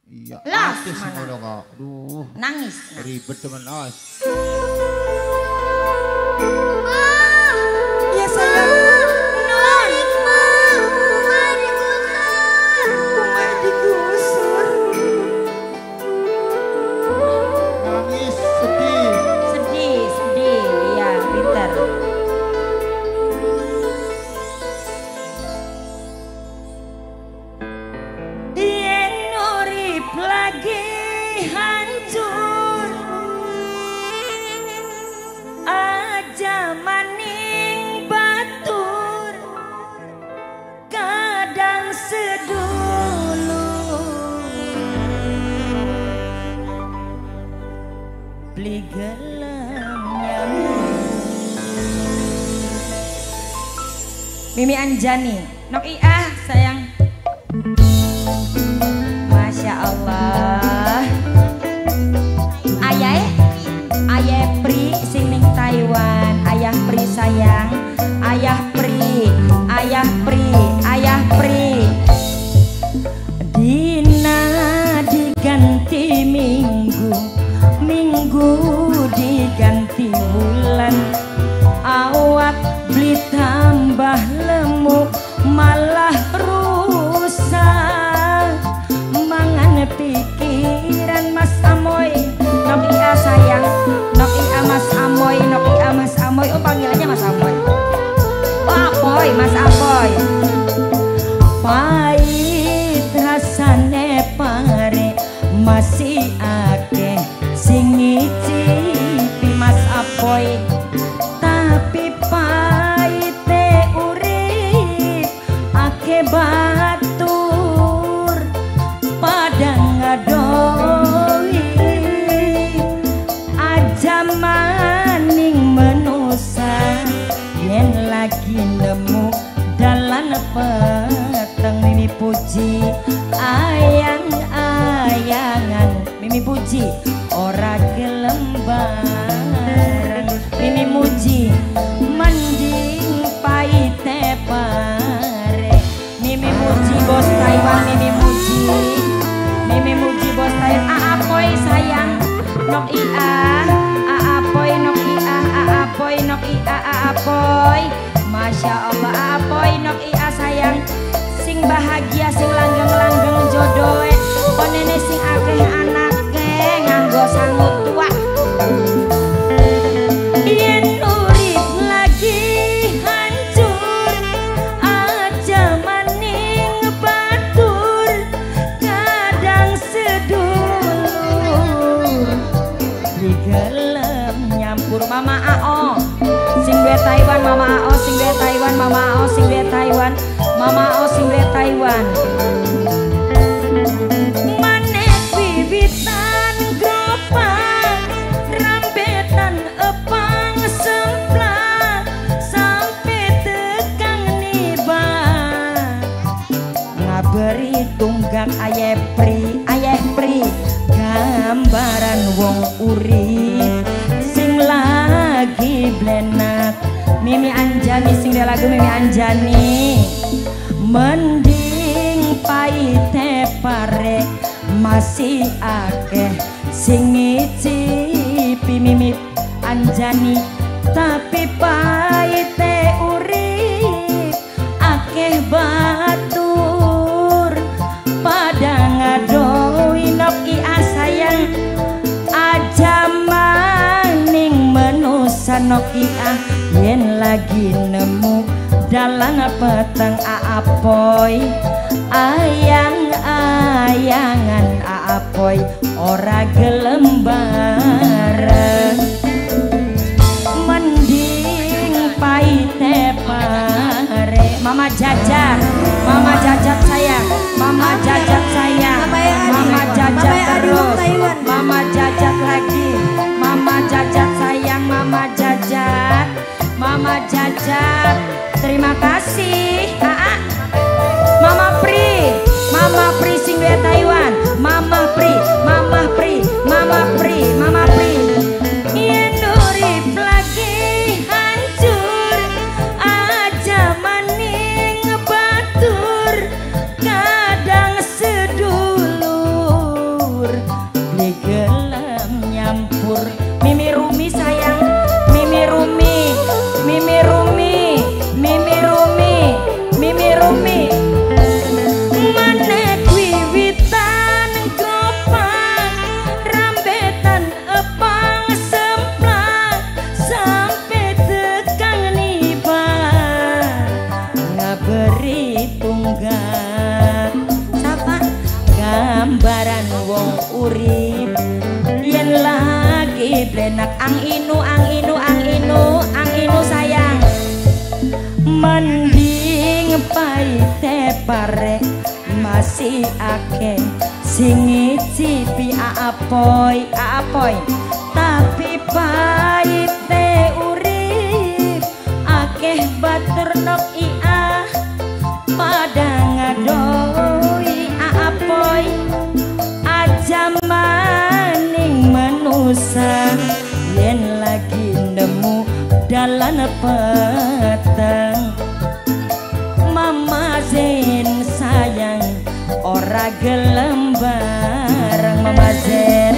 Iya, Las artis mana? ngono kok. Duh, Nangis. ribet temen os. Ya sayang. Non. Rumah digusur. Nangis sedih. Sedih, sedih. Ya, pinter. Yen urip lagi hancur, aja maning batur, kadang sedulu beli gelem nyambung. Mimi Anjani, nok iya sayang. Masya Allah. Ayah Pri sing ning Taiwan. Ayah Pri sayang. Ayah Pri, Ayah Pri, Ayah Pri. Dina diganti minggu, minggu diganti bulan. Awak beli tambah lemuk, malah rusak. Mangan pikiran Mas Amoy, nok iya sayang, nok iya Mas Amoy, nok iya Mas Amoy. Oh panggilannya Mas Amoy. Oh Apoy, Mas Apoy. Pahit rasane pare, masih akeh sing ngicipi Mas Apoy. Tapi pahite urip akeh batur padang ngadoi, aja maning menusa yen lagi nemu dalan peteng. Mimi puji ayang-ayangan, Mimi puji ora gelem bareng. Mimi muji mending paite pare. Mimi muji bos Taiwan, Mimi muji, Mimi muji bos Taiwan. Aapoy sayang, nok ia, aapoy nok ia, aapoy nok ia, aapoy. Masya Allah, aapoy nok ia sayang. Sing bahagia, sing langgeng-langgeng jodohe. Konene sing akeh anake nganggo sangut tua. Yen urip lagi hancur, aja maning batur, kadang sedulur di gelem nyampur. Mama Ao sing duwe Taiwan, Mama Ao sing duwe Taiwan, Mama Ao sing duwe Taiwan, Mama Ao sing duwe Taiwan. Manek bibitan gropang, rambetan epang semplak, sampai tekang niba. Ngaberi tunggak Ayah Pri, Ayah Pri, gambaran wong urip sing lagi blenak. Mimi Anjani sing dia lagu Mimi Anjani. Mending paite pare, masih akeh sing ngicipi Mimi Anjani. Tapi paite urip akeh batur padang ngadoi. Nok iya sayang, aja maning menusa. Nok iya yen lagi nemu dalan peteng. Aapoy ayang-ayangan, aapoy ora gelem bareng. Mending paite pare. Mama Jajat, Mama Jajat sayang, Mama Jajat sayang, Mama Jajat terus, Mama Jajat lagi, Mama Jajat sayang, Mama Jajat, Mama Jajat. Terima kasih. Mama Pri, Mama Pri sing duwe Taiwan, Mama Pri, Mama Pri, Mama gambaran wong urip yen lagi blenak ang inu sayang mending paite pare masih akeh sing ngicipi aapoy tapi paite urip akeh batur nok iya padang ngadoi aapoy aja maning manusa yen lagi nemu dalan peteng Mama Zen sayang ora gelem bareng Mama Zen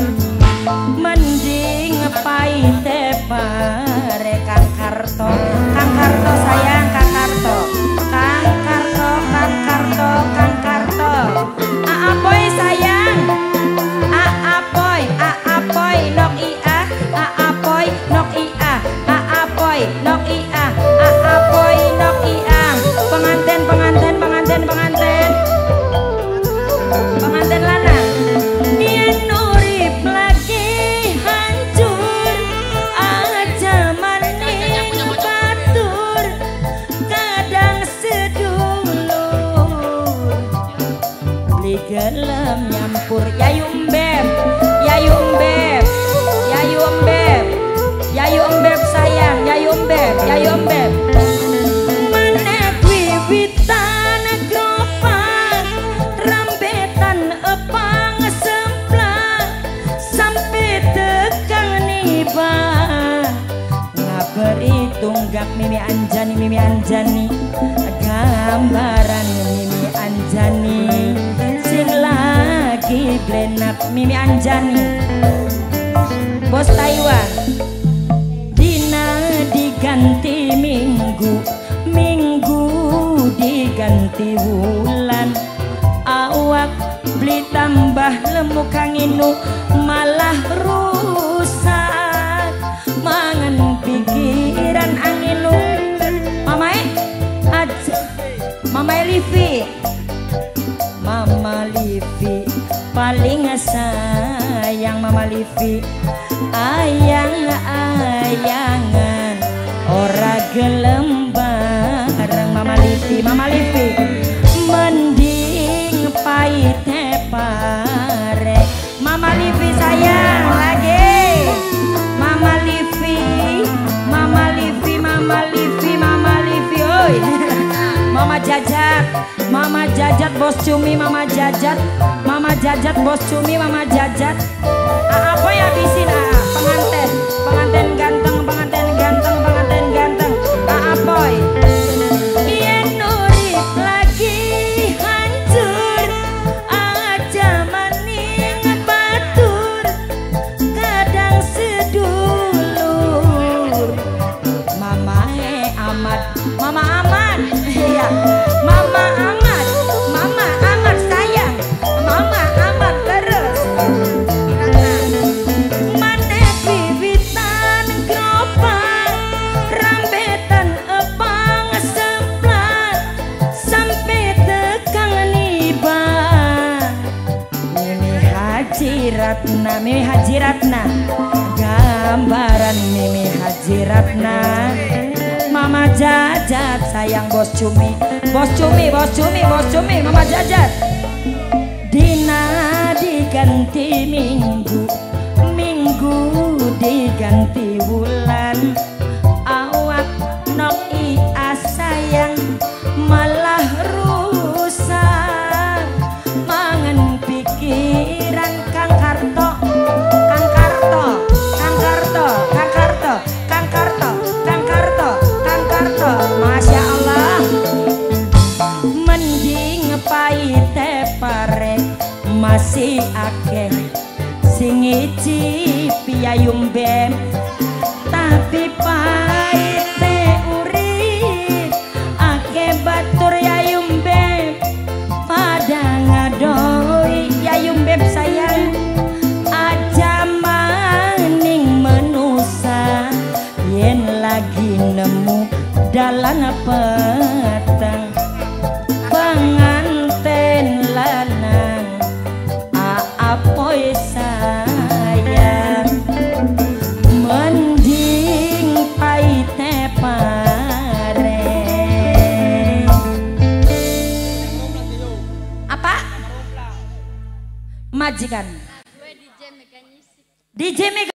mending paite pare Kang Karto sayang Kang Karto Aapoy sayang Aapoy nok iya Aapoy nok iya pengantin lanang yen urip lagi hancur aja maning batur kadang sedulur beli gelem nyampur yayu embeb sayang yayu embeb manek wiwitan gropang rambetan epang semplang sampai tekan niba ngaberi tunggak Mimi Anjani gambaran Mimi Anjani sing lagi blenak Mimi Anjani bos Taiwan diganti minggu diganti bulan awak beli tambah lemu kang inu malah rusak mangan pikiran anginu Mama Livi paling sayang Mama Livi ayang-ayangan ora gelem bareng Mama Livi mending paite pare Mama Livi sayang lagi Mama Livi oi Mama Jajat bos cumi Mama Jajat bos cumi Mama Jajat apa ya habisin pengantin ganteng Apoy yen urip lagi hancur aja maning batur kadang sedulur Mama Amat iya Mama Amat sayang Mama Amat terus manek wiwitan gropang rambetan epang semplang sampai tekang niba Mimi Haji Ratna gambaran Mimi Haji Ratna Mama Jajat sayang bos cumi Mama Jajat dina diganti minggu diganti bulan awak nok iya sayang malah rusak mangan pikiran Kang Karto Masya Allah mending paite pare masih akeh sing ngicipi ayumbe tapi paite urip akeh batur yayumbe padang ngadoi yayumbe sayang aja maning menusa yen lagi nemu dalan peteng penganten lanang majikan. Gue DJ Mega Nyisik. DJ Mega